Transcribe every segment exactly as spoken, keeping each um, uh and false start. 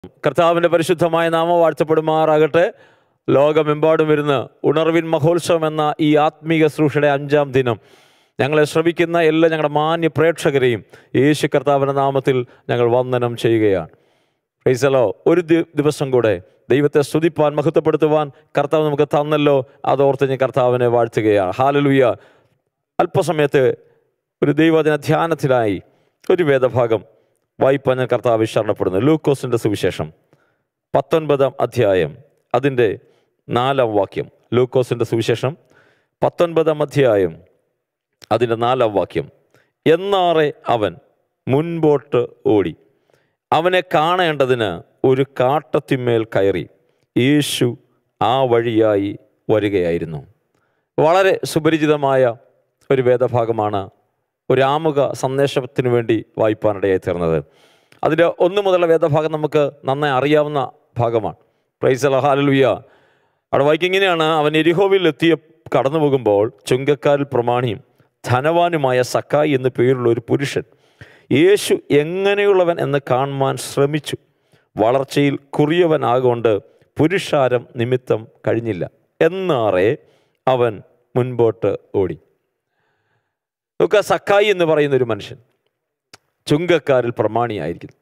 കർത്താവിൻ്റെ പരിശുദ്ധമായ നാമം വാഴ്ത്തപ്പെടുമാറാകട്ടെ. ലോകമെമ്പാടും വരുന്ന ഉണർവിൻ മഹോത്സവം എന്ന ഈ ആത്മീക ശുശ്രൂഷയുടെ അഞ്ചാം ദിനം ഞങ്ങളെ ശ്രമിക്കുന്ന എല്ലാ ഞങ്ങളുടെ മാന്യ പ്രേക്ഷകരെയും യേശു കർത്താവിൻ്റെ നാമത്തിൽ ഞങ്ങൾ വന്ദനം ചെയ്യുകയാണ്. Praise the lord. ഒരു ദിവസം കൂടെ ദൈവത്തെ സ്തുതിപ്പാൻ മഹത്വപ്പെടുത്തുവാൻ കർത്താവ് നമുക്ക് തന്നല്ലോ. അതോർത്ത് ഞാൻ കർത്താവിനെ വാഴ്ത്തുകയാണ്. ഹല്ലേലൂയ. അല്പസമയത്ത് ഒരു ദൈവദിന ധ്യാനത്തിലായി ഒരു വേദഭാഗം വായിപ്പാൻ ഞാൻ കർത്താവ് ശരണപ്പെടുന്നു. ലൂക്കോസിൻ്റെ സുവിശേഷം പത്തൊൻപതാം അധ്യായം അതിൻ്റെ നാലാം വാക്യം. ലൂക്കോസിൻ്റെ സുവിശേഷം പത്തൊൻപതാം അധ്യായം അതിൻ്റെ നാലാം വാക്യം. എന്നാറെ അവൻ മുൻപോട്ട് ഓടി, അവനെ കാണേണ്ടതിന് ഒരു കാട്ടത്തിന്മേൽ കയറി. യേശു ആ വഴിയായി വരികയായിരുന്നു. വളരെ സുപരിചിതമായ ഒരു വേദഭാഗമാണ്. ഒരു ആമുഖ സന്ദേശത്തിന് വേണ്ടി വായിപ്പാനിടയായി തീർന്നത്. അതിൻ്റെ ഒന്ന് മുതലുള്ള വേദഭാഗം നമുക്ക് നന്നായി അറിയാവുന്ന ഭാഗമാണ്. Praise the lord. ഹല്ലേലൂയ. അവിടെ വായിക്കിങ്ങനെയാണ്: അവൻ യെരിഹോവിൽ എത്തിയ കടന്നു പോകുമ്പോൾ ചുങ്കക്കാരിൽ പ്രമാണിയും ധനവാനുമായ സക്കായി എന്നു പേരുള്ള ഒരു പുരുഷൻ യേശു എങ്ങനെയുള്ളവൻ എന്ന് കാണുവാൻ ശ്രമിച്ചു. വളർച്ചയിൽ കുറിയവനാകൊണ്ട് പുരുഷാരം നിമിത്തം കഴിഞ്ഞില്ല. എന്നാറെ അവൻ മുൻപോട്ട് ഓടി. നോക്കുക, സക്കായി എന്ന് പറയുന്ന ഒരു മനുഷ്യൻ ചുങ്കക്കാരിൽ പ്രമാണിയായിരിക്കുന്നു.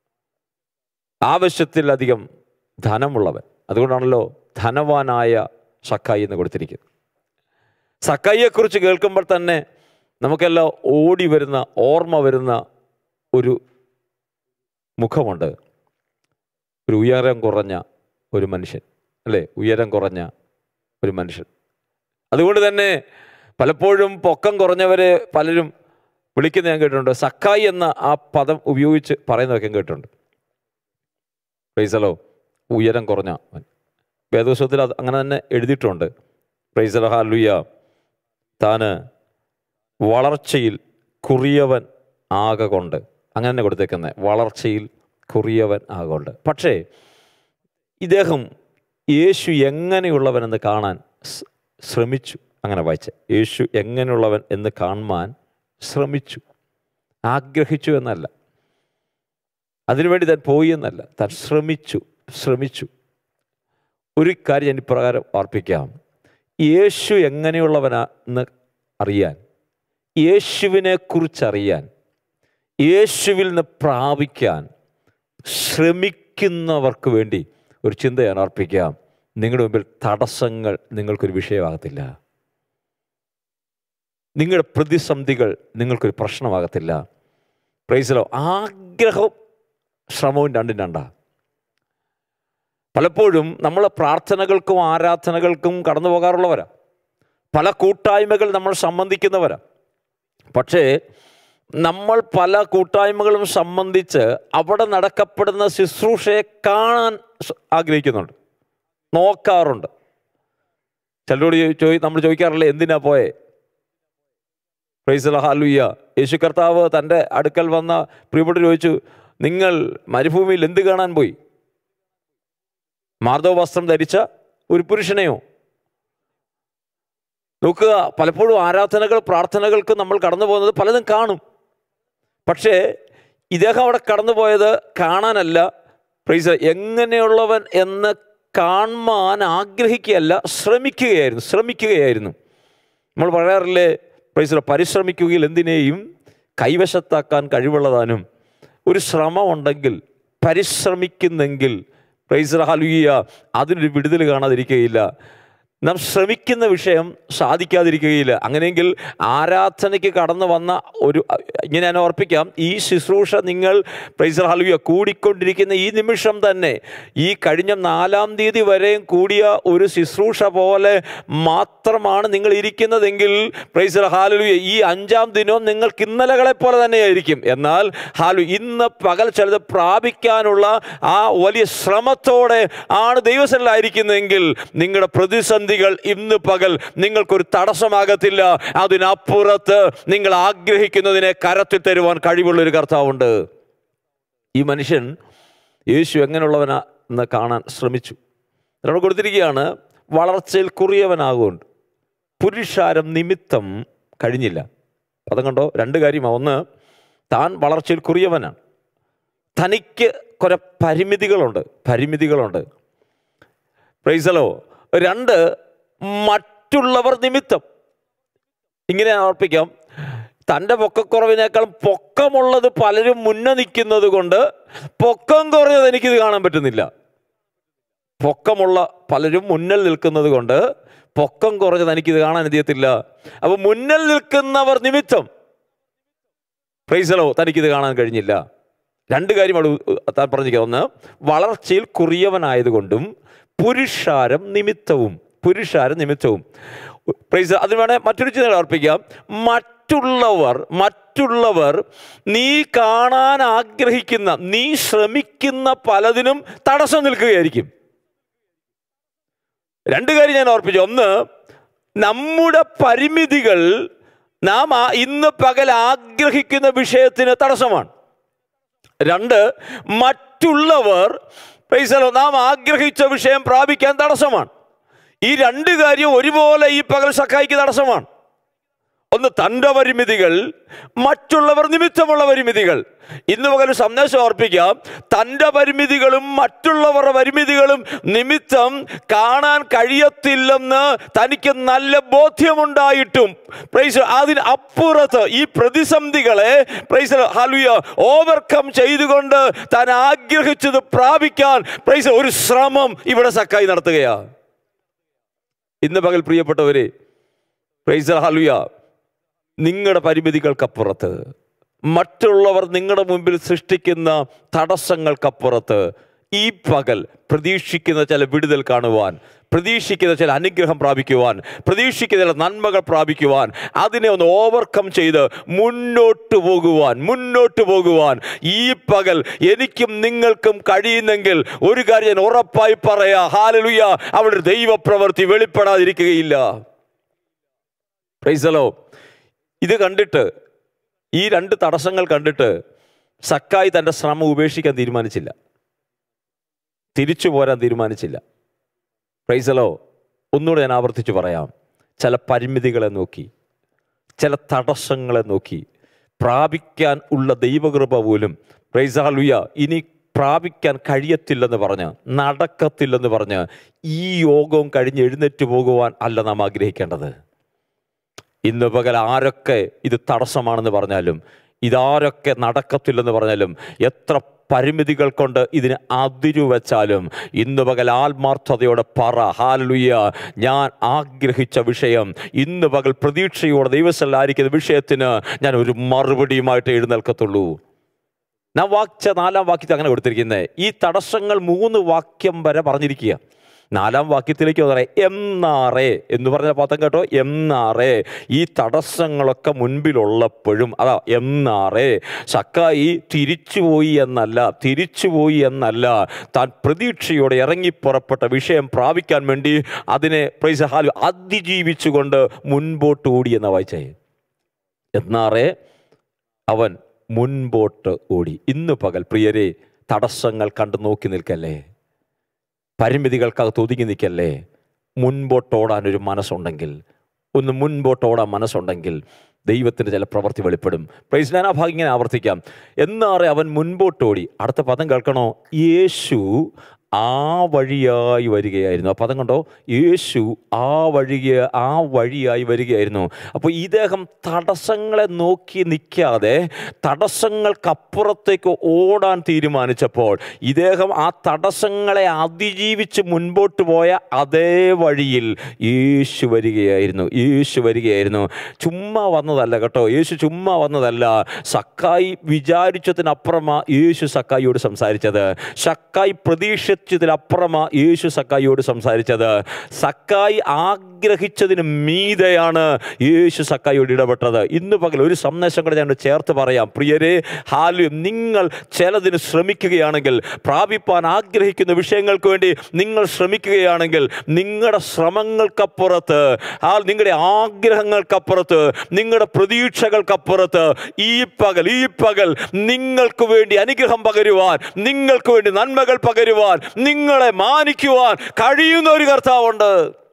ആവശ്യത്തിലധികം ധനമുള്ളവൻ. അതുകൊണ്ടാണല്ലോ ധനവാനായ സക്കായി എന്ന് കൊടുത്തിരിക്കുന്നത്. സക്കായിയെക്കുറിച്ച് കേൾക്കുമ്പോൾ തന്നെ നമുക്കെല്ലാം ഓടി വരുന്ന ഓർമ്മ വരുന്ന ഒരു മുഖമുണ്ട്. ഒരു ഉയരം കുറഞ്ഞ ഒരു മനുഷ്യൻ, അല്ലേ? ഉയരം കുറഞ്ഞ ഒരു മനുഷ്യൻ. അതുകൊണ്ട് തന്നെ പലപ്പോഴും പൊക്കം കുറഞ്ഞവരെ പലരും വിളിക്കുന്ന ഞാൻ കേട്ടിട്ടുണ്ട്. സക്കായി എന്ന ആ പദം ഉപയോഗിച്ച് പറയുന്നതൊക്കെ കേട്ടിട്ടുണ്ട്. Praise the lord. ഉയരം കുറഞ്ഞ വേദപുസ്തകത്തിൽ അത് അങ്ങനെ തന്നെ എഴുതിയിട്ടുണ്ട്. Praise the lord. ഹല്ലേലൂയ. താന് വളർച്ചയിൽ കുറിയവൻ ആകൊണ്ട്, അങ്ങനെ തന്നെ കൊടുത്തേക്കുന്നത്, വളർച്ചയിൽ കുറിയവൻ ആകൊണ്ട്. പക്ഷേ ഇദ്ദേഹം യേശു എങ്ങനെയുള്ളവനെന്ന് കാണാൻ ശ്രമിച്ചു. അങ്ങനെ വായിച്ച യേശു എങ്ങനെയുള്ളവൻ എന്ന് കാണുവാൻ ശ്രമിച്ചു. ആഗ്രഹിച്ചു എന്നല്ല, അതിനുവേണ്ടി താൻ പോയി എന്നല്ല, താൻ ശ്രമിച്ചു ശ്രമിച്ചു ഒരു കാര്യം ഞാൻ ഇപ്രകാരം ഓർപ്പിക്കാം. യേശു എങ്ങനെയുള്ളവനെന്ന് അറിയാൻ, യേശുവിനെ കുറിച്ചറിയാൻ, യേശുവിൽ നിന്ന് പ്രാപിക്കാൻ ശ്രമിക്കുന്നവർക്ക് വേണ്ടി ഒരു ചിന്ത ഞാൻ അർപ്പിക്കാം. നിങ്ങളുടെ മുമ്പിൽ തടസ്സങ്ങൾ നിങ്ങൾക്കൊരു വിഷയമാകത്തില്ല. നിങ്ങളുടെ പ്രതിസന്ധികൾ നിങ്ങൾക്കൊരു പ്രശ്നമാകത്തില്ല. Price the Lord. ആഗ്രഹവും ശ്രമവും രണ്ടും രണ്ടാ. പലപ്പോഴും നമ്മൾ പ്രാർത്ഥനകൾക്കും ആരാധനകൾക്കും കടന്നു പോകാറുള്ളവരാ. പല കൂട്ടായ്മകൾ നമ്മൾ സംബന്ധിക്കുന്നവരാ. പക്ഷേ നമ്മൾ പല കൂട്ടായ്മകളും സംബന്ധിച്ച് അവിടെ നടക്കപ്പെടുന്ന ശുശ്രൂഷയെ കാണാൻ ആഗ്രഹിക്കുന്നുണ്ട്, നോക്കാറുണ്ട്. ചിലരോട് ചോദി നമ്മൾ ചോദിക്കാറില്ലേ, എന്തിനാ പോയേ? Praise the lord. ഹല്ലേലൂയ. യേശു കർത്താവ് തൻ്റെ അടുക്കൽ വന്ന പ്രിയപ്പെട്ട ചോദിച്ചു, നിങ്ങൾ മരുഭൂമിയിൽ എന്ത് കാണാൻ പോയി? മാർദ്ദവ വസ്ത്രം ധരിച്ച ഒരു പുരുഷനെയോ? നോക്കുക, പലപ്പോഴും ആരാധനകൾ പ്രാർത്ഥനകൾക്ക് നമ്മൾ കടന്നു പോകുന്നത് പലതും കാണും. പക്ഷേ ഇദ്ദേഹം അവിടെ കടന്നു പോയത് കാണാനല്ല, പ്രൈസ് എങ്ങനെയുള്ളവൻ എന്ന് കാണാൻ ആഗ്രഹിക്കുകയല്ല, ശ്രമിക്കുകയായിരുന്നു ശ്രമിക്കുകയായിരുന്നു നമ്മൾ പറയാറില്ലേ, പ്രൈസ് പരിശ്രമിക്കുകയിൽ എന്തിനേയും കൈവശത്താക്കാൻ കഴിവുള്ളതാനും. ഒരു ശ്രമം ഉണ്ടെങ്കിൽ, പരിശ്രമിക്കുന്നെങ്കിൽ, പ്രൈസ് ഹല്ലേലൂയ, അതിനൊരു വിടുതൽ കാണാതിരിക്കുകയില്ല. നാം ശ്രമിക്കുന്ന വിഷയം സാധിക്കാതിരിക്കുകയില്ല. അങ്ങനെയെങ്കിൽ ആരാധനയ്ക്ക് കടന്നു വന്ന ഒരു, ഇങ്ങനെ ഞാൻ ഓർപ്പിക്കാം, ഈ ശുശ്രൂഷ നിങ്ങൾ പ്രൈസ് ഹല്ലേലൂയ കൂടിക്കൊണ്ടിരിക്കുന്ന ഈ നിമിഷം തന്നെ, ഈ കഴിഞ്ഞ നാലാം തീയതി വരെയും കൂടിയ ഒരു ശുശ്രൂഷ പോലെ മാത്രമാണ് നിങ്ങൾ ഇരിക്കുന്നതെങ്കിൽ പ്രൈസ് ഹല്ലേലൂയ ഈ അഞ്ചാം ദിനവും നിങ്ങൾക്ക് ഇന്നലകളെ പോലെ തന്നെയായിരിക്കും. എന്നാൽ ഹല്ലേലൂയ ഇന്ന് പകൽ ചിലത് പ്രാപിക്കാനുള്ള ആ വലിയ ശ്രമത്തോടെ ആണ് ദൈവസന്നിധിയിലായിരിക്കുന്നതെങ്കിൽ നിങ്ങളുടെ പ്രതിസന്ധി ഇന്ന് പകൽ നിങ്ങൾക്കൊരു തടസ്സമാകത്തില്ല. അതിനപ്പുറത്ത് നിങ്ങൾ ആഗ്രഹിക്കുന്നതിനെ കരത്തിൽ തരുവാൻ കഴിവുള്ളൊരു കർത്താവുണ്ട്. ഈ മനുഷ്യൻ യേശു എങ്ങനെയുള്ളവനാ എന്ന് കാണാൻ ശ്രമിച്ചു. നമ്മൾ കൊടുത്തിരിക്കുകയാണ്, വളർച്ചയിൽ കുറിയവനാകൊണ്ട് പുരുഷാരം നിമിത്തം കഴിഞ്ഞില്ല. പദം കണ്ടോ? രണ്ട് കാര്യമാണ്. ഒന്ന്, താൻ വളർച്ചയിൽ കുറിയവനാണ്. തനിക്ക് കുറെ പരിമിതികളുണ്ട് പരിമിതികളുണ്ട് പ്രൈസലോ. രണ്ട്, മറ്റുള്ളവർ നിമിത്തം. ഇങ്ങനെ ഓർപ്പിക്കാം, തൻ്റെ പൊക്കക്കുറവിനേക്കാൾ പൊക്കമുള്ളത് പലരും മുന്നേ നിൽക്കുന്നത് കൊണ്ട് പൊക്കം കുറഞ്ഞത് എനിക്കിത് കാണാൻ പറ്റുന്നില്ല. പൊക്കമുള്ള പലരും മുന്നിൽ നിൽക്കുന്നത് കൊണ്ട് പൊക്കം കുറഞ്ഞത് എനിക്കിത് കാണാൻ കഴിയത്തില്ല. അപ്പൊ മുന്നിൽ നിൽക്കുന്നവർ നിമിത്തം പ്രൈസലോ തനിക്കിത് കാണാൻ കഴിഞ്ഞില്ല. രണ്ട് കാര്യം അവിടെ താൻ പറഞ്ഞിരിക്കുക. ഒന്ന്, വളർച്ചയിൽ കുറിയവനായതുകൊണ്ടും പുരുഷാരം നിമിത്തവും. പുരുഷാരം നിമിത്തവും പ്രൈസ്. അതിന് വേണേൽ മറ്റൊരു ചിന്ത അർപ്പിക്കാം. മറ്റുള്ളവർ മറ്റുള്ളവർ നീ കാണാൻ ആഗ്രഹിക്കുന്ന, നീ ശ്രമിക്കുന്ന പലതിനും തടസ്സം നിൽക്കുകയായിരിക്കും. രണ്ട് കാര്യം ഞാൻ ഓർപ്പിച്ചു. ഒന്ന്, നമ്മുടെ പരിമിതികൾ നാം ഇന്ന് പകൽ ആഗ്രഹിക്കുന്ന വിഷയത്തിന് തടസ്സമാണ്. രണ്ട്, മറ്റുള്ളവർ നാം ആഗ്രഹിച്ച വിഷയം പ്രാപിക്കാൻ തടസ്സമാണ്. ഈ രണ്ട് കാര്യം ഒരുപോലെ ഈ പകൽ സഖായിക്ക് തടസ്സമാണ്. ഒന്ന്, തൻ്റെ പരിമിതികൾ, മറ്റുള്ളവർ നിമിത്തമുള്ള പരിമിതികൾ. ഇന്ന് പകൽ സന്ദേശം ഓർപ്പിക്കാം. തൻ്റെ പരിമിതികളും മറ്റുള്ളവരുടെ പരിമിതികളും നിമിത്തം കാണാൻ കഴിയത്തില്ലെന്ന് തനിക്ക് നല്ല ബോധ്യമുണ്ടായിട്ടും പ്രൈസ് അതിന് അപ്പുറത്ത് ഈ പ്രതിസന്ധികളെ പ്രൈസ് ഹല്ലേലൂയ ഓവർകം ചെയ്തുകൊണ്ട് താൻ ആഗ്രഹിച്ചത് പ്രാപിക്കാൻ പ്രൈസ് ഒരു ശ്രമം ഇവിടെ സക്കായി നടത്തുകയാണ്. ഇന്ന് പകൽ പ്രിയപ്പെട്ടവരെ, പ്രൈസ് ഹല്ലേലൂയ, നിങ്ങളുടെ പരിമിതികൾക്കപ്പുറത്ത്, മറ്റുള്ളവർ നിങ്ങളുടെ മുമ്പിൽ സൃഷ്ടിക്കുന്ന തടസ്സങ്ങൾക്കപ്പുറത്ത് ഈ പകൽ പ്രതീക്ഷിക്കുന്ന ചില വിടുതൽ കാണുവാൻ, പ്രതീക്ഷിക്കുന്ന ചില അനുഗ്രഹം പ്രാപിക്കുവാൻ, പ്രതീക്ഷിക്കുന്ന ചില നന്മകൾ പ്രാപിക്കുവാൻ, അതിനെ ഒന്ന് ഓവർകം ചെയ്ത് മുന്നോട്ട് പോകുവാൻ മുന്നോട്ട് പോകുവാൻ ഈ പകൽ എനിക്കും നിങ്ങൾക്കും കഴിയുന്നെങ്കിൽ ഒരു കാര്യം ഞാൻ ഉറപ്പായി പറയാ, ഹല്ലേലൂയ, അവിടെ ദൈവപ്രവൃത്തി വെളിപ്പെടാതിരിക്കുകയില്ല. Price the Lord. ഇത് കണ്ടിട്ട്, ഈ രണ്ട് തടസ്സങ്ങൾ കണ്ടിട്ട് സക്കായി തൻ്റെ ശ്രമം ഉപേക്ഷിക്കാൻ തീരുമാനിച്ചില്ല, തിരിച്ചു പോരാൻ തീരുമാനിച്ചില്ല. Praise the lord. ഒന്നുകൂടെ ഞാൻ ആവർത്തിച്ച് പറയാം. ചില പരിമിതികളെ നോക്കി, ചില തടസ്സങ്ങളെ നോക്കി പ്രാപിക്കാൻ ഉള്ള ദൈവകൃപ പോലും പ്രൈസ് ഹല്ലേലൂയ ഇനി പ്രാപിക്കാൻ കഴിയത്തില്ലെന്ന് പറഞ്ഞ്, നടക്കത്തില്ലെന്ന് പറഞ്ഞ് ഈ യോഗവും കഴിഞ്ഞ് എഴുന്നേറ്റ് പോകുവാൻ അല്ല നാം ആഗ്രഹിക്കേണ്ടത്. ഇന്ന് പകൽ ആരൊക്കെ ഇത് തടസ്സമാണെന്ന് പറഞ്ഞാലും, ഇതാരൊക്കെ നടക്കത്തില്ലെന്ന് പറഞ്ഞാലും, എത്ര പരിമിതികൾ കൊണ്ട് ഇതിന് അതിരുവെച്ചാലും, ഇന്ന് പകൽ ആത്മാർത്ഥതയോടെ പറ, ഹല്ലേലൂയ, ഞാൻ ആഗ്രഹിച്ച വിഷയം, ഇന്ന് പകൽ പ്രതീക്ഷയോടെ ദൈവസ്ഥലായിരിക്കുന്ന വിഷയത്തിന് ഞാൻ ഒരു മറുപടിയുമായിട്ട് എഴുന്നേൽക്കത്തുള്ളൂ. ഞാൻ വാക്യ നാലാം വാക്യത്തിൽ അങ്ങനെ കൊടുത്തിരിക്കുന്നത്. ഈ തടസ്സങ്ങൾ മൂന്ന് വാക്യം വരെ പറഞ്ഞിരിക്കുക. നാലാം വാക്യത്തിലേക്ക് പറയാം, എന്നാറേ എന്ന് പറഞ്ഞ പദം കേട്ടോ, എന്നാറേ. ഈ തടസ്സങ്ങളൊക്കെ മുൻപിലുള്ളപ്പോഴും അതാ എന്നാറേ. സക്കായി തിരിച്ചുപോയി എന്നല്ല, തിരിച്ചുപോയി എന്നല്ല, താൻ പ്രതീക്ഷയോടെ ഇറങ്ങിപ്പുറപ്പെട്ട വിഷയം പ്രാപിക്കാൻ വേണ്ടി അതിനെ പ്രൈസ് ഹല്ലേലൂയ അതിജീവിച്ചുകൊണ്ട് മുൻപോട്ട് ഓടി എന്ന വായിച്ചേ. എന്നാറേ അവൻ മുൻപോട്ട് ഓടി. ഇന്ന് പകൽ പ്രിയരെ, തടസ്സങ്ങൾ കണ്ടു നോക്കി നിൽക്കല്ലേ, പരിമിതികൾക്കകത്ത് ഒതുങ്ങി നിൽക്കല്ലേ. മുൻപോട്ടോടാനൊരു മനസ്സുണ്ടെങ്കിൽ, ഒന്ന് മുൻപോട്ടോടാൻ മനസ്സുണ്ടെങ്കിൽ ദൈവത്തിൻ്റെ ചില പ്രവൃത്തി വെളിപ്പെടും. പ്രൈസ്. ഞാൻ ആ ഭാഗം ഇങ്ങനെ ആവർത്തിക്കാം. എന്നാറെ അവൻ മുൻപോട്ടോടി. അടുത്ത പദം കേൾക്കണോ? യേശു ആ വഴിയായി വരികയായിരുന്നു. ആ പദം കണ്ടോ? യേശു ആ വഴിയ ആ വഴിയായി വരികയായിരുന്നു. അപ്പോൾ ഇദ്ദേഹം തടസ്സങ്ങളെ നോക്കി നിൽക്കാതെ തടസ്സങ്ങൾക്കപ്പുറത്തേക്ക് ഓടാൻ തീരുമാനിച്ചപ്പോൾ ഇദ്ദേഹം ആ തടസ്സങ്ങളെ അതിജീവിച്ച് മുൻപോട്ട് പോയ അതേ വഴിയിൽ യേശു വരികയായിരുന്നു. യേശു വരികയായിരുന്നു. ചുമ്മാ വന്നതല്ല കേട്ടോ, യേശു ചുമ്മാ വന്നതല്ല. സക്കായി വിചാരിച്ചതിനപ്പുറമാ യേശു സക്കായിയോട് സംസാരിച്ചത്. സക്കായി പ്രതീക്ഷ ത്തിലപ്പുറമാ യേശു സക്കായിയോട് സംസാരിച്ചത്. സക്കായി ആഗ്രഹിച്ചതിന് മീതെയാണ് യേശു സക്കായിയോട് ഇടപെട്ടത്. ഇന്ന് പകൽ ഒരു സന്ദേശം കൂടെ ഞാൻ ചേർത്ത് പറയാം. പ്രിയരെ, ഹല്ലേലൂയ, നിങ്ങൾ ചിലതിന് ശ്രമിക്കുകയാണെങ്കിൽ, പ്രാപിപ്പാൻ ആഗ്രഹിക്കുന്ന വിഷയങ്ങൾക്ക് വേണ്ടി നിങ്ങൾ ശ്രമിക്കുകയാണെങ്കിൽ, നിങ്ങളുടെ ശ്രമങ്ങൾക്കപ്പുറത്ത്, നിങ്ങളുടെ ആഗ്രഹങ്ങൾക്കപ്പുറത്ത്, നിങ്ങളുടെ പ്രതീക്ഷകൾക്കപ്പുറത്ത് ഈ പകൽ ഈ പകൽ നിങ്ങൾക്ക് വേണ്ടി അനുഗ്രഹം പകരുവാൻ, നിങ്ങൾക്ക് വേണ്ടി നന്മകൾ പകരുവാൻ, നിങ്ങളെ മാനിക്കുവാൻ കഴിയുന്ന ഒരു കർത്താവുണ്ട്.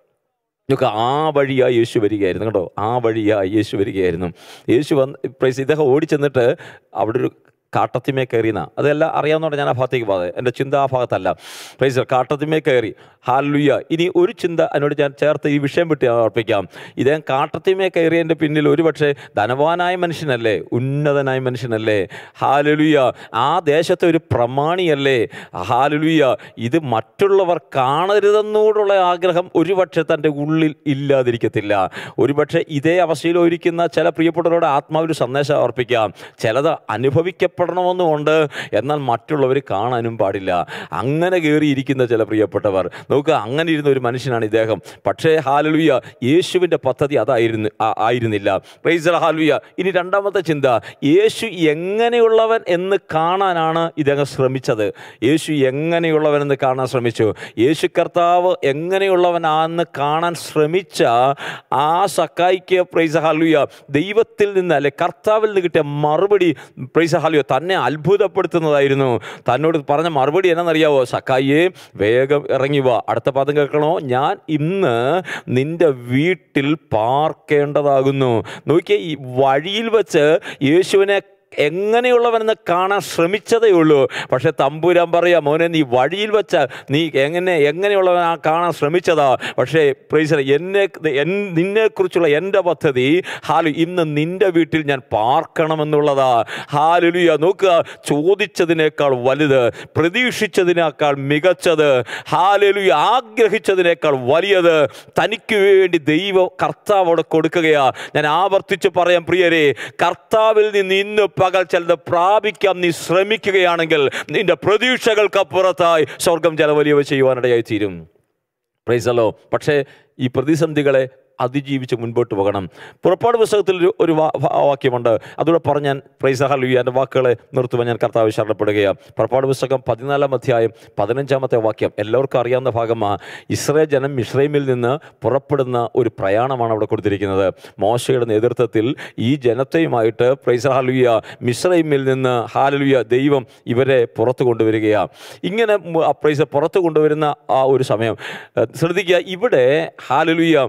ആ വഴിയായി യേശു വരികയായിരുന്നു കേട്ടോ. ആ വഴിയായി യേശു വരികയായിരുന്നു. യേശു വന്ന് പ്രൈസ് ഇദ്ദേഹം ഓടിച്ചെന്നിട്ട് അവിടെ ഒരു കാട്ടത്തിമേ കയറിയെന്ന അതെല്ലാം അറിയാവുന്നതുകൊണ്ട് ഞാൻ ആ ഭാഗത്തേക്ക് പോകുന്നത്, എൻ്റെ ചിന്ത ആ ഭാഗത്തല്ല. പ്രൈസ് കാട്ടത്തിമേ കയറി. ഹല്ലേലൂയ. ഇനി ഒരു ചിന്ത അതിനോട് ഞാൻ ചേർത്ത് ഈ വിഷയം വിട്ട് ഞാൻ ഓർപ്പിക്കാം. ഇതേ കാട്ടത്തിമേ കയറിയതിൻ്റെ പിന്നിൽ ഒരുപക്ഷെ ധനവാനായ മനുഷ്യനല്ലേ, ഉന്നതനായ മനുഷ്യനല്ലേ? ഹല്ലേലൂയ. ആ ദേശത്തെ ഒരു പ്രമാണിയല്ലേ? ഹല്ലേലൂയ. ഇത് മറ്റുള്ളവർ കാണരുതെന്നോടുള്ള ആഗ്രഹം ഒരുപക്ഷെ തൻ്റെ ഉള്ളിൽ ഇല്ലാതിരിക്കത്തില്ല. ഒരുപക്ഷെ ഇതേ അവസ്ഥയിലിരിക്കുന്ന ചില പ്രിയപ്പെട്ടവരോട് ആത്മാവിൽ സന്ദേശം അർപ്പിക്കാം. ചിലത് അനുഭവിക്കപ്പെടണമെന്നുമുണ്ട്, എന്നാൽ മറ്റുള്ളവർ കാണാനും പാടില്ല. അങ്ങനെ കയറിയിരിക്കുന്ന ചില പ്രിയപ്പെട്ടവർ നോക്കുക, അങ്ങനെ ഇരുന്ന ഒരു മനുഷ്യനാണ് ഇദ്ദേഹം. പക്ഷേ ഹല്ലേലൂയ, യേശുവിൻ്റെ പദ്ധതി അതായിരുന്നു ആയിരുന്നില്ല. Praise hallelujah. ഇനി രണ്ടാമത്തെ ചിന്ത, യേശു എങ്ങനെയുള്ളവൻ എന്ന് കാണാനാണ് ഇദ്ദേഹം ശ്രമിച്ചത്. യേശു എങ്ങനെയുള്ളവനെന്ന് കാണാൻ ശ്രമിച്ചു. യേശു കർത്താവ് എങ്ങനെയുള്ളവനാണെന്ന് കാണാൻ ശ്രമിച്ച ആ സക്കായിക്ക് പ്രൈസ് ഹല്ലേലൂയ ദൈവത്തിൽ നിന്ന് അല്ലെ കർത്താവിൽ നിന്ന് കിട്ടിയ മറുപടി പ്രൈസ് ഹല്ലേലൂയ തന്നെ അത്ഭുതപ്പെടുത്തുന്നതായിരുന്നു. തന്നോട് പറഞ്ഞ മറുപടി എന്നറിയാവോ? സക്കായിയെ, വേഗം ഇറങ്ങി വാ. അടുത്ത പദം കേൾക്കണോ? ഞാൻ ഇന്ന് നിന്റെ വീട്ടിൽ പാർക്കേണ്ടതാകുന്നു. നോക്കിയേ, ഈ വഴിയിൽ വെച്ച് യേശുവിനെ എങ്ങനെയുള്ളവനെന്ന് കാണാൻ ശ്രമിച്ചതേ ഉള്ളൂ. പക്ഷെ തമ്പുരാൻ പറയാം, മോനെ നീ വഴിയിൽ വെച്ച നീ എങ്ങനെ എങ്ങനെയുള്ളവനാ കാണാൻ ശ്രമിച്ചതാ. പക്ഷേ പ്രൈസ് എന്നെ നിന്നെക്കുറിച്ചുള്ള എൻ്റെ പദ്ധതി ഹാലു ഇന്ന് നിൻ്റെ വീട്ടിൽ ഞാൻ പാർക്കണമെന്നുള്ളതാ. ഹല്ലേലൂയ. നോക്കുക, ചോദിച്ചതിനേക്കാൾ വലുത്, പ്രതീക്ഷിച്ചതിനേക്കാൾ മികച്ചത്, ഹല്ലേലൂയ ആഗ്രഹിച്ചതിനേക്കാൾ വലിയത് തനിക്ക് വേണ്ടി ദൈവം കർത്താവോട് കൊടുക്കുകയാ. ഞാൻ ആവർത്തിച്ച് പറയാം പ്രിയരെ, കർത്താവിൽ നിന്ന് ഇന്ന് പകൽ ചിലത് പ്രാപിക്കാൻ നീ ശ്രമിക്കുകയാണെങ്കിൽ നിന്റെ പ്രതീക്ഷകൾക്കപ്പുറത്തായി സ്വർഗം ചില വലിയവ ചെയ്യുവാനിടയായി തീരും. Praise the lord. പക്ഷേ ഈ പ്രതിസന്ധികളെ അതിജീവിച്ച് മുൻപോട്ട് പോകണം. പുറപ്പാട് പുസ്തകത്തിൽ ഒരു ഒരു വാക്യമുണ്ട്, അതുകൂടെ പറഞ്ഞ് ഞാൻ പ്രൈസ് ഹല്ലേലൂയ എൻ്റെ വാക്കുകളെ നിർത്തുവാൻ ഞാൻ കർത്താവ് ശരണപ്പെടുകയാണ്. പുറപ്പാട് പുസ്തകം പതിനാലാം അധ്യായം പതിനഞ്ചാമത്തെ വാക്യം എല്ലാവർക്കും അറിയാവുന്ന ഭാഗമാണ്. ഇസ്രായേൽ ജനം മിസ്രൈമിൽ നിന്ന് പുറപ്പെടുന്ന ഒരു പ്രയാണമാണ് അവിടെ കൊടുത്തിരിക്കുന്നത്. മോശയുടെ നേതൃത്വത്തിൽ ഈ ജനത്തെയുമായിട്ട് പ്രൈസ് ഹല്ലേലൂയ മിസ്രൈമിൽ നിന്ന് ഹല്ലേലൂയ ദൈവം ഇവരെ പുറത്തു കൊണ്ടുവരികയാണ്. ഇങ്ങനെ പ്രൈസ് പുറത്തു കൊണ്ടുവരുന്ന ആ ഒരു സമയം ശ്രദ്ധിക്കുക. ഇവിടെ ഹല്ലേലൂയ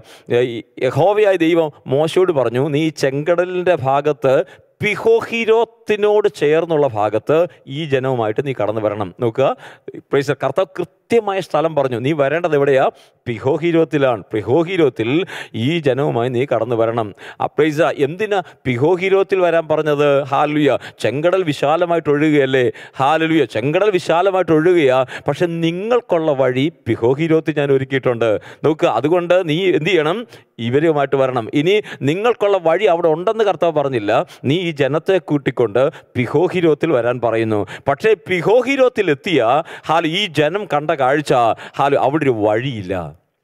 യഹോവയായ ദൈവം മോശയോട് പറഞ്ഞു, നീ ചെങ്കടലിൻ്റെ ഭാഗത്ത് പിഹോഹിരോത്തിനോട് ചേർന്നുള്ള ഭാഗത്ത് ഈ ജനവുമായിട്ട് നീ കടന്നു വരണം. നോക്കുക, പ്രൈസ് കർത്താവ് കൃത്യമായ സ്ഥലം പറഞ്ഞു. നീ വരേണ്ടത് എവിടെയാ? പിഹോഹിരോത്തിലാണ്. പിഹോഹിരോത്തിൽ ഈ ജനവുമായി നീ കടന്നു വരണം. ആ പ്രൈസ് എന്തിനാ പിഹോഹിരോത്തിൽ വരാൻ പറഞ്ഞത്? ഹല്ലേലൂയ. ചെങ്കടൽ വിശാലമായിട്ട് ഒഴുകുകയല്ലേ? ഹല്ലേലൂയ. ചെങ്കടൽ വിശാലമായിട്ട് ഒഴുകുകയാ, പക്ഷെ നിങ്ങൾക്കുള്ള വഴി പിഹോഹിരോത്തിൽ ഞാൻ ഒരുക്കിയിട്ടുണ്ട്. നോക്കുക, അതുകൊണ്ട് നീ എന്ത് ചെയ്യണം? ഇവരുമായിട്ട് വരണം. ഇനി നിങ്ങൾക്കുള്ള വഴി അവിടെ ഉണ്ടെന്ന് കർത്താവ് പറഞ്ഞില്ല. നീ ഈ ജനത്തെ കൂട്ടിക്കൊണ്ട് പിഹോഹിരോത്തിൽ വരാൻ പറയുന്നു. പക്ഷേ പിഹോഹിരോത്തിൽ എത്തിയ ഹാൽ ഈ ജനം കണ്ട കാഴ്ച ഹാൽ അവിടെ ഒരു വഴിയില്ല,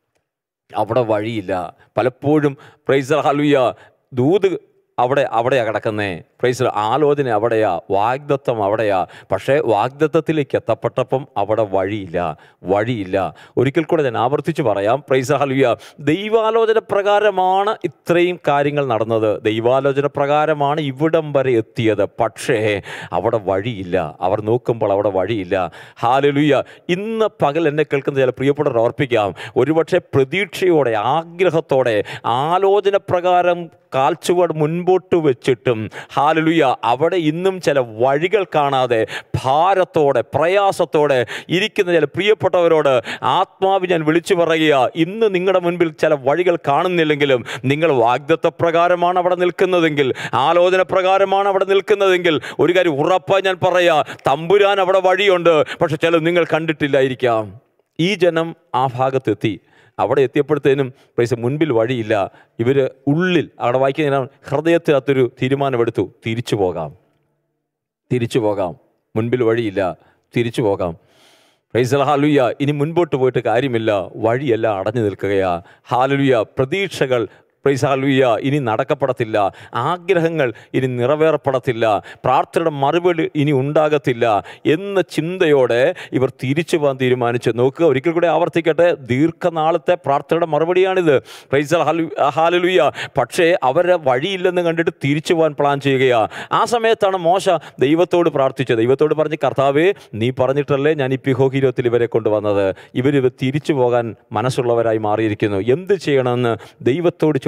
അവിടെ വഴിയില്ല. പലപ്പോഴും പ്രൈസ് ഹല്ലേലൂയ ദൂത് അവിടെ അവിടെയാ കിടക്കുന്നേ. പ്രൈസ് ആലോചന അവിടെയാ, വാഗ്ദത്തം അവിടെയാ. പക്ഷേ വാഗ്ദത്തത്തിലേക്ക് എത്തപ്പെട്ടപ്പം അവിടെ വഴിയില്ല, വഴിയില്ല. ഒരിക്കൽ കൂടെ ഞാൻ ആവർത്തിച്ച് പറയാം. Praise hallelujah. ദൈവാലോചന പ്രകാരമാണ് ഇത്രയും കാര്യങ്ങൾ നടന്നത്, ദൈവാലോചന പ്രകാരമാണ് ഇവിടം വരെ എത്തിയത്. പക്ഷേ അവിടെ വഴിയില്ല. അവർ നോക്കുമ്പോൾ അവിടെ വഴിയില്ല. ഹല്ലേലൂയ. ഇന്ന് പകൽ എന്നെ കേൾക്കുന്ന ചില പ്രിയപ്പെട്ടവർ ഓർപ്പിക്കാം, ഒരുപക്ഷെ പ്രതീക്ഷയോടെ ആഗ്രഹത്തോടെ ആലോചന പ്രകാരം കാൽച്ചുവട് മുൻപോട്ട് വെച്ചിട്ടും ഹല്ലേലൂയ അവിടെ ഇന്നും ചില വഴികൾ കാണാതെ ഭാരത്തോടെ പ്രയാസത്തോടെ ഇരിക്കുന്ന ചില പ്രിയപ്പെട്ടവരോട് ആത്മാവ് ഞാൻ വിളിച്ചു പറയുക, ഇന്ന് നിങ്ങളുടെ മുൻപിൽ ചില വഴികൾ കാണുന്നില്ലെങ്കിലും നിങ്ങൾ വാഗ്ദത്ത പ്രകാരമാണ് അവിടെ നിൽക്കുന്നതെങ്കിൽ, ആലോചന പ്രകാരമാണ് അവിടെ നിൽക്കുന്നതെങ്കിൽ ഒരു കാര്യം ഉറപ്പായി ഞാൻ പറയാ, തമ്പുരാൻ അവിടെ വഴിയുണ്ട്. പക്ഷെ ചില നിങ്ങൾ കണ്ടിട്ടില്ലായിരിക്കാം. ഈ ജനം ആ ഭാഗത്തെത്തി. അവിടെ എത്തിയപ്പോഴത്തേനും പ്രൈസ് മുൻപിൽ വഴിയില്ല. ഇവർ ഉള്ളിൽ അവിടെ വായിക്കുന്ന ഹൃദയത്തിനകത്തൊരു തീരുമാനമെടുത്തു, തിരിച്ചു പോകാം, തിരിച്ചു പോകാം, മുൻപിൽ വഴിയില്ല, തിരിച്ചു പോകാം. Praise hallelujah. ഇനി മുൻപോട്ട് പോയിട്ട് കാര്യമില്ല, വഴിയെല്ലാം അടഞ്ഞു നിൽക്കുകയാ. ഹല്ലേലൂയ. പ്രതീക്ഷകൾ പ്രൈസ് ഹല്ലേലൂയ ഇനി നടക്കപ്പെടത്തില്ല, ആഗ്രഹങ്ങൾ ഇനി നിറവേറപ്പെടത്തില്ല, പ്രാർത്ഥനയുടെ മറുപടി ഇനി ഉണ്ടാകത്തില്ല എന്ന ചിന്തയോടെ ഇവർ തിരിച്ചു പോകാൻ തീരുമാനിച്ചു. നോക്കുക, ഒരിക്കൽ കൂടെ ആവർത്തിക്കട്ടെ, ദീർഘനാളത്തെ പ്രാർത്ഥനയുടെ മറുപടിയാണിത്. Price hallelujah. പക്ഷേ അവരെ വഴിയില്ലെന്ന് കണ്ടിട്ട് തിരിച്ചു പോകാൻ പ്ലാൻ ചെയ്യുകയാ. ആ സമയത്താണ് മോശ ദൈവത്തോട് പ്രാർത്ഥിച്ചത്. ദൈവത്തോട് പറഞ്ഞ്, കർത്താവേ നീ പറഞ്ഞിട്ടല്ലേ ഞാൻ ഈ പിഹോഹിരോത്തിൽ ഇവരെ കൊണ്ടുവന്നത്, ഇവർ തിരിച്ചു പോകാൻ മനസ്സുള്ളവരായി മാറിയിരിക്കുന്നു, എന്ത് ചെയ്യണമെന്ന് ദൈവത്തോട് ചോദിച്ചു.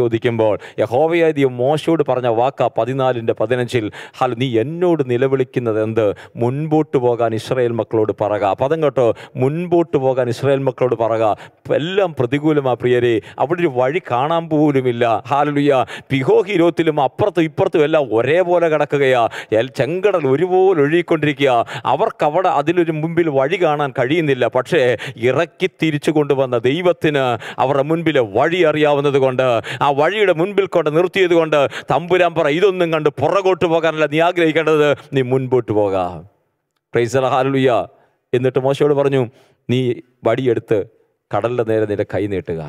ചോദിക്കുമ്പോൾ യഹോവയായ ദൈവം മോശയോട് പറഞ്ഞ വാക്ക പതിനാലിൻ്റെ പതിനഞ്ചിൽ, ഹൽ നീ എന്നോട് നിലവിളിക്കുന്നത് എന്ത്? മുൻപോട്ട് പോകാൻ ഇസ്രായേൽ മക്കളോട് പറക. പദം കേട്ടോ, മുൻപോട്ട് പോകാൻ ഇസ്രായേൽ മക്കളോട് പറക. എല്ലാം പ്രതികൂലമാ പ്രിയരെ, അവിടെ ഒരു വഴി കാണാൻ പോലുമില്ല. ഹല്ലേലൂയ. പിഹോഹിരോത്തിലും അപ്പുറത്തും ഇപ്പുറത്തും എല്ലാം ഒരേപോലെ കിടക്കുകയാ. ചെങ്കടൽ ഒരുപോലെ ഒഴുകിക്കൊണ്ടിരിക്കുക. അവർക്കവിടെ അതിലൊരു മുമ്പിൽ വഴി കാണാൻ കഴിയുന്നില്ല. പക്ഷേ ഇറക്കി തിരിച്ചു കൊണ്ടുവന്ന ദൈവത്തിന് അവരുടെ മുൻപിൽ വഴി അറിയാവുന്നത് കൊണ്ട്, ആ വഴിയുടെ മുൻപിൽ കൊണ്ട് നിർത്തിയത് കൊണ്ട് തമ്പുരാൻ പറ, ഇതൊന്നും കണ്ട് പുറകോട്ട് പോകാനല്ല നീ ആഗ്രഹിക്കേണ്ടത്, നീ മുൻപോട്ട് പോകാം. Praise the lord. ഹല്ലേലൂയ. എന്നിട്ട് മോശയോട് പറഞ്ഞു, നീ വടിയെടുത്ത് കടലിൻ്റെ നേരെ നിന്റെ കൈ നീട്ടുക.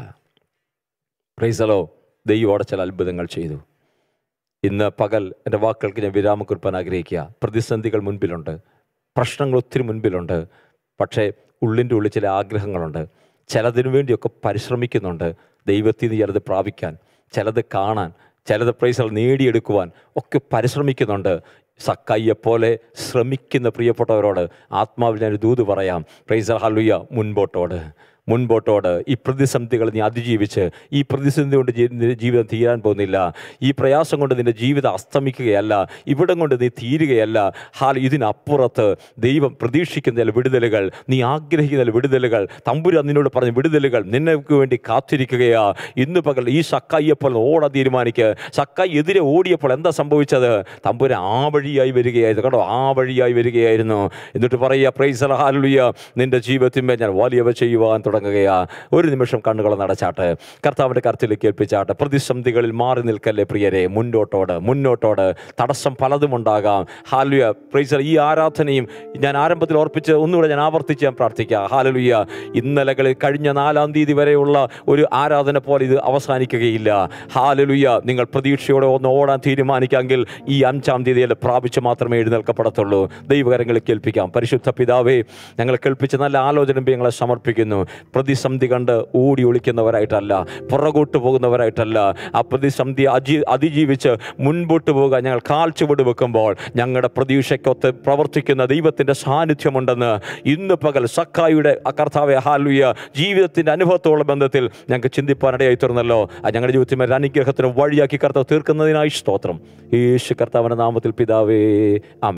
Praise the lord. ദൈവം അവിടെ ചില അത്ഭുതങ്ങൾ ചെയ്തു. ഇന്ന് പകൽ എൻ്റെ വാക്കുകൾക്ക് ഞാൻ വിരാമം കുറിപ്പാൻ ആഗ്രഹിക്കുക. പ്രതിസന്ധികൾ മുൻപിലുണ്ട്, പ്രശ്നങ്ങൾ ഒത്തിരി മുൻപിലുണ്ട്. പക്ഷേ ഉള്ളിൻ്റെ ഉള്ളിൽ ചില ആഗ്രഹങ്ങളുണ്ട്. ചിലതിനു വേണ്ടിയൊക്കെ പരിശ്രമിക്കുന്നുണ്ട്. ദൈവത്തിൽ നിന്ന് ചിലത് പ്രാപിക്കാൻ, ചിലത് കാണാൻ, ചിലത് പ്രൈസ് നേടിയെടുക്കുവാൻ ഒക്കെ പരിശ്രമിക്കുന്നുണ്ട്. സക്കായിയെപ്പോലെ ശ്രമിക്കുന്ന പ്രിയപ്പെട്ടവരോട് ആത്മാവിൽ ഞാനൊരു ദൂത് പറയാം. Praise hallelujah. മുൻപോട്ടോട്, മുൻപോട്ടോട്. ഈ പ്രതിസന്ധികൾ നീ അതിജീവിച്ച്, ഈ പ്രതിസന്ധി കൊണ്ട് നിന്റെ ജീവിതം തീരാൻ പോകുന്നില്ല. ഈ പ്രയാസം കൊണ്ട് നിന്റെ ജീവിതം അസ്തമിക്കുകയല്ല, ഇവിടം കൊണ്ട് നീ തീരുകയല്ല. ഹാൽ ഇതിനപ്പുറത്ത് ദൈവം പ്രതീക്ഷിക്കുന്ന ചില വിടുതലുകൾ, നീ ആഗ്രഹിക്കുന്ന ചില വിടുതലുകൾ, തമ്പുരാൻ നിന്നോട് പറഞ്ഞ വിടുതലുകൾ നിനക്ക് വേണ്ടി കാത്തിരിക്കുകയാ. ഇന്ന് പകൽ ഈ സക്കായിയെപ്പോൾ ഓടാൻ തീരുമാനിക്കുക. സക്കായി എതിരെ ഓടിയപ്പോൾ എന്താ സംഭവിച്ചത്? തമ്പുരാൻ ആ വഴിയായി വരികയായിരുന്നു. കേട്ടോ, ആ വഴിയായി വരികയായിരുന്നു. എന്നിട്ട് പറയുക, പ്രൈസ് ദി ലോർഡ്. ഹല്ലേലൂയ. നിന്റെ ജീവിതത്തിന്മേൽ ഞാൻ വലിയവ ചെയ്യുവാൻ തുടങ്ങുകയാ. ഒരു നിമിഷം കണ്ണുകൾ നടച്ചാട്ട്, കർത്താവിൻ്റെ കർത്തിലേക്ക് ഏൽപ്പിച്ചാട്ട്. പ്രതിസന്ധികളിൽ മാറി നിൽക്കല്ലേ പ്രിയരെ. മുന്നോട്ടോട്, മുന്നോട്ടോട്. തടസ്സം പലതും ഉണ്ടാകാം. ഹല്ലേലൂയ. Praise the lord. ഈ ആരാധനയും ഞാൻ ആരംഭത്തിൽ ഓർപ്പിച്ച് ഒന്നുകൂടെ ഞാൻ ആവർത്തിച്ച് ഞാൻ പ്രാർത്ഥിക്കാം. ഹല്ലേലൂയ. ഇന്നലകളിൽ കഴിഞ്ഞ നാലാം തീയതി വരെയുള്ള ഒരു ആരാധന പോലെ ഇത് അവസാനിക്കുകയില്ല. ഹല്ലേലൂയ. നിങ്ങൾ പ്രതീക്ഷയോടെ ഒന്ന് ഓടാൻ തീരുമാനിക്കാമെങ്കിൽ ഈ അഞ്ചാം തീയതിയിൽ പ്രാപിച്ച് മാത്രമേ എഴുന്നേൽക്കപ്പെടത്തുള്ളൂ. ദൈവകരങ്ങളിൽ കേൾപ്പിക്കാം. പരിശുദ്ധ പിതാവേ, ഞങ്ങൾ കേൾപ്പിച്ച നല്ല ആലോചന ഞങ്ങളെ സമർപ്പിക്കുന്നു. പ്രതിസന്ധി കണ്ട് ഓടി ഒളിക്കുന്നവരായിട്ടല്ല, പുറകോട്ട് പോകുന്നവരായിട്ടല്ല, ആ പ്രതിസന്ധി അജി അതിജീവിച്ച് മുൻപോട്ട് പോകുക ഞങ്ങൾ കാൽ ചുവട് വെക്കുമ്പോൾ ഞങ്ങളുടെ പ്രതീക്ഷയ്ക്കൊത്ത് പ്രവർത്തിക്കുന്ന ദൈവത്തിൻ്റെ സാന്നിധ്യമുണ്ടെന്ന് ഇന്ന് പകൽ സക്കായിയുടെ കർത്താവെ ഹല്ലേലൂയ ജീവിതത്തിൻ്റെ അനുഭവത്തോളം ബന്ധത്തിൽ ഞങ്ങൾക്ക് ചിന്തിപ്പാനിടയായി തീർന്നല്ലോ. അത് ഞങ്ങളുടെ ജീവിതത്തിൽ ഒരു അനുഗ്രഹത്തിന് വഴിയാക്കി കർത്താവ് തീർക്കുന്നതിനായി സ്തോത്രം. യേശു കർത്താവിൻ്റെ നാമത്തിൽ പിതാവേ, ആമേൻ.